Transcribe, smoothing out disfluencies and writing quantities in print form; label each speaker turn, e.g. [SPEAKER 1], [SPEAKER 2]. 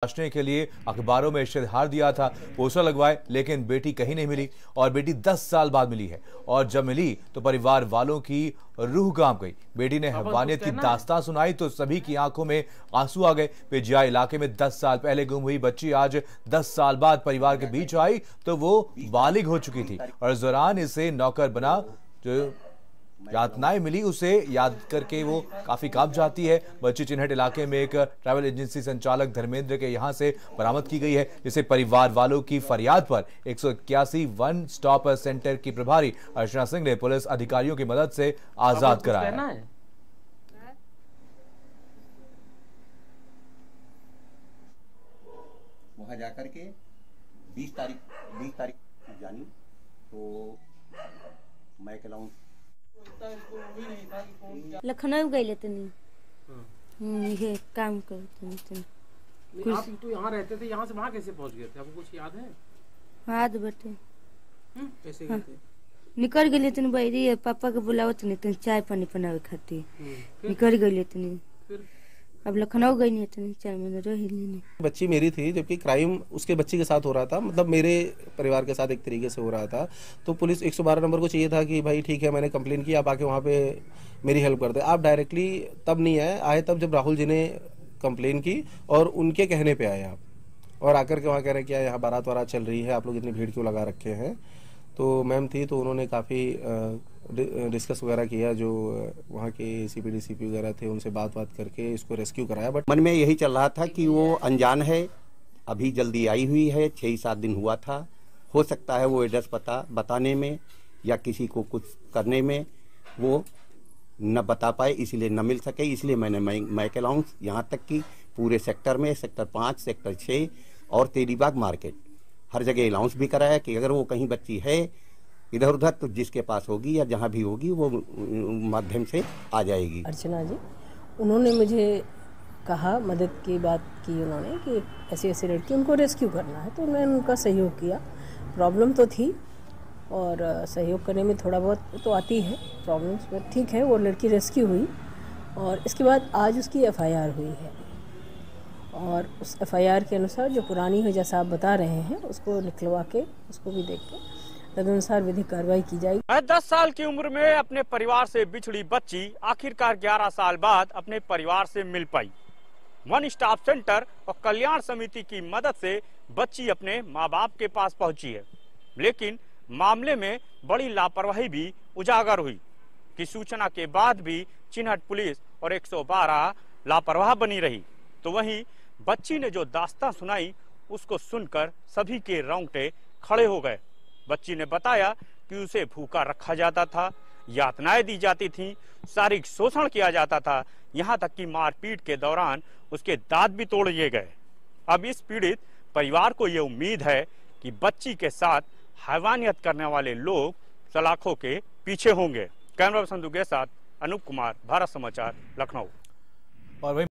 [SPEAKER 1] तलाशने के लिए अखबारों में इश्तेहार दिया था, पोस्टर लगवाए, लेकिन बेटी कहीं नहीं मिली और बेटी 10 साल बाद मिली है। और जब मिली तो परिवार वालों की रूह कांप गई। बेटी ने हैवानियत की दास्तान सुनाई तो सभी की आंखों में आंसू आ गए। पिजिया इलाके में 10 साल पहले गुम हुई बच्ची आज 10 साल बाद परिवार के बीच आई तो वो बालिग हो चुकी थी और इस दौरान इसे नौकर बना जो यातनाएं मिली उसे याद करके वो काफी कांप जाती है। बच्ची चिन्हट इलाके में एक ट्रैवल एजेंसी संचालक धर्मेंद्र के यहां से बरामद की गई है, जिसे परिवार वालों की फरियाद पर 181 वन स्टॉप सेंटर की प्रभारी अर्चना सिंह ने पुलिस अधिकारियों की मदद से आजाद कराया है।
[SPEAKER 2] वहां जाकर के 20 तारीख जानी तो मैं कहलाऊं
[SPEAKER 3] लखनऊ गए तनी ये काम करते।
[SPEAKER 4] आप तो यहाँ रहते थे, यहाँ से वहाँ कैसे पहुँच गए थे? आपको कुछ याद है?
[SPEAKER 3] याद बटे
[SPEAKER 4] कैसे गए थे?
[SPEAKER 3] निकल गए तनी बैरी पापा के बुलावत नहीं तनी चाय पानी बनावे खातिर निकल गए तनी। अब लखनऊ गई नहीं इतनी 4 महीने रही नहीं।
[SPEAKER 5] बच्ची मेरी थी, जबकि क्राइम उसके बच्ची के साथ हो रहा था, मतलब मेरे परिवार के साथ एक तरीके से हो रहा था। तो पुलिस 112 नंबर को चाहिए था कि भाई ठीक है मैंने कंप्लेन की, आप आके वहाँ पे मेरी हेल्प कर दे। आप डायरेक्टली तब नहीं आए तब जब राहुल जी ने कंप्लेन की और उनके कहने पे आए आप, और आकर के वहाँ कह रहे कि यहाँ बारात वारात चल रही है, आप लोग इतनी भीड़ क्यों लगा रखे हैं। तो मैम थी तो उन्होंने काफ़ी डिस्कस वगैरह किया, जो वहाँ के CPD CP वगैरह थे उनसे बात करके इसको रेस्क्यू कराया। बट
[SPEAKER 2] मन में यही चल रहा था कि वो अनजान है, अभी जल्दी आई हुई है, 6-7 दिन हुआ था। हो सकता है वो एड्रेस पता बताने में या किसी को कुछ करने में वो न बता पाए, इसलिए न मिल सके। इसलिए मैंने मैक अलाउंस यहाँ तक कि पूरे सेक्टर में सेक्टर 5, सेक्टर 6 और तेलीबाग मार्केट हर जगह अलाउंस भी कराया कि अगर वो कहीं बच्ची है इधर उधर तो जिसके पास होगी या जहाँ भी होगी वो माध्यम से आ जाएगी।
[SPEAKER 6] अर्चना जी उन्होंने मुझे कहा, मदद की बात की उन्होंने कि ऐसी ऐसी लड़की उनको रेस्क्यू करना है, तो मैंने उनका सहयोग किया। प्रॉब्लम तो थी और सहयोग करने में थोड़ा बहुत तो आती है प्रॉब्लम्स, पर ठीक है वो लड़की रेस्क्यू हुई और इसके बाद आज उसकी FIR हुई है और उस FIR के अनुसार जो पुरानी है जैसा आप बता रहे हैं उसको निकलवा के उसको भी देख के तदनुसार विधिक कार्रवाई की जाएगी।
[SPEAKER 7] 10 साल की उम्र में अपने परिवार से बिछड़ी बच्ची आखिरकार 11 साल बाद अपने परिवार से मिल पाई। वन स्टॉप सेंटर और कल्याण समिति की मदद से बच्ची अपने माँ बाप के पास पहुंची है, लेकिन मामले में बड़ी लापरवाही भी उजागर हुई कि सूचना के बाद भी चिन्हट पुलिस और 112 लापरवाह बनी रही। तो वहीं बच्ची ने जो दास्तान सुनाई उसको सुनकर सभी के रोंगटे खड़े हो गए। बच्ची ने बताया कि उसे भूखा रखा जाता था, यातनाएं दी जाती थीं, शारीरिक शोषण किया जाता था, यहाँ तक कि मारपीट के दौरान उसके दांत भी तोड़ दिए गए। अब इस पीड़ित परिवार को ये उम्मीद है कि बच्ची के साथ हैवानियत करने वाले लोग सलाखों के पीछे होंगे। कैमरा संधु के साथ अनूप कुमार, भारत समाचार, लखनऊ।
[SPEAKER 1] और